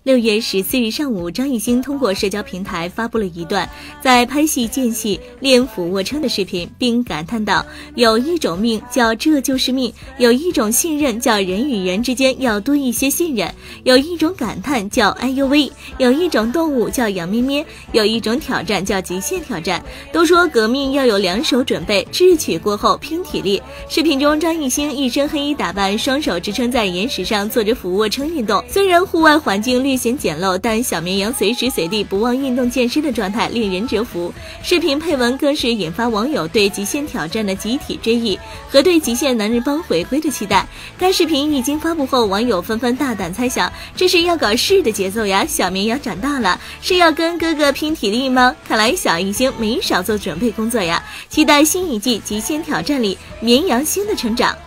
6月14日上午，张艺兴通过社交平台发布了一段在拍戏间隙练俯卧撑的视频，并感叹道：“有一种命叫这就是命，有一种信任叫人与人之间要多一些信任，有一种感叹叫哎呦喂，有一种动物叫羊咩咩，有一种挑战叫极限挑战。都说革命要有2手准备，智取过后拼体力。”视频中，张艺兴一身黑衣打扮，双手支撑在岩石上做着俯卧撑运动。虽然户外环境略显简陋，但小绵羊随时随地不忘运动健身的状态令人折服。视频配文更是引发网友对极限挑战的集体追忆和对极限男人帮回归的期待。该视频一经发布后，网友纷纷大胆猜想，这是要搞事的节奏呀，小绵羊长大了，是要跟哥哥拼体力吗？看来小艺兴没少做准备工作呀，期待新一季极限挑战里绵羊星的成长。